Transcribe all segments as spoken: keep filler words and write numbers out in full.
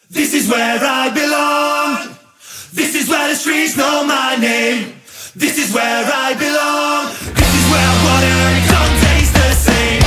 This is where I belong. This is where the streets know my name. This is where I belong. This is where water and tongue taste the same.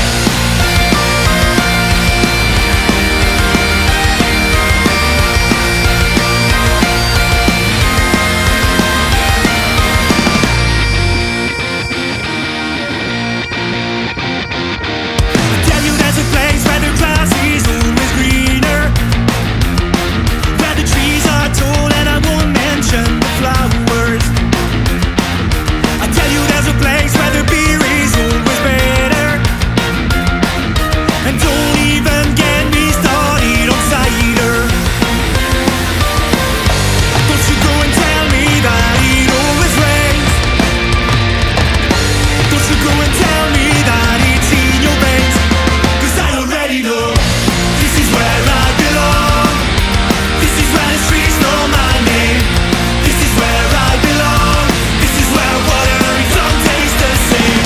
I tell you there's a place where the grass is always greener, where the trees are tall and I won't mention the flowers. I tell you there's a place where the beer is always better, and don't even get me started on cider. Don't you go and tell me that it always rains. Don't you go and tell me that it's in your veins, 'cause I already know. This is where I belong. This is where the streets know my name. This is where I belong. This is where water and tongue taste the same.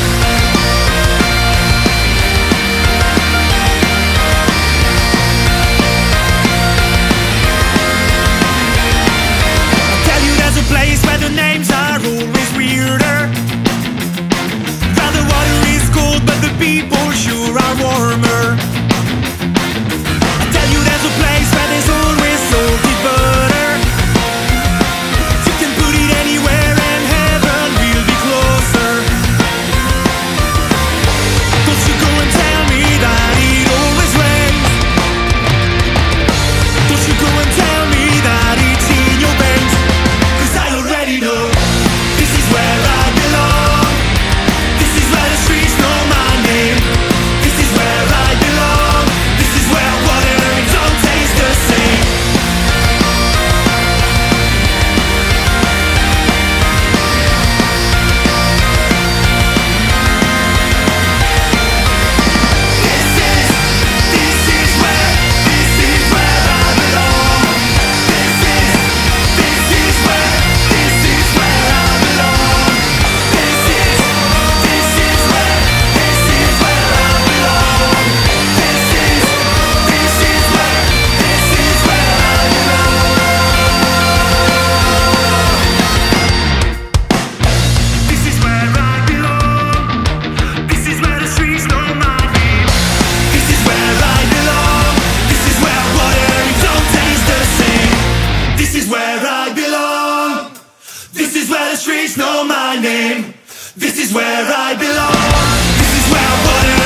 I tell you there's a place where the names are always weirder, where the water is cold but the people sure are warmer. I tell you there's a place where there's always salty butter. You can put it anywhere and heaven will be closer. Don't you go and tell me that it always rains. Don't you go and tell me that it's in your veins, 'cause I already know. This is where I belong. This is where the streets know my name. This is where I belong. This is where water and tongue taste the same. This is, this is where, this is where I belong. This is, this is where, this is where I belong. This is, this is where, this is where I belong. This is, this is where, this is where I belong. This is where I belong. This is where the streets know my name. This is where I belong. This is where water and tongue taste the same. This is where I belong. This is where the streets know my name. This is where I belong. This is where water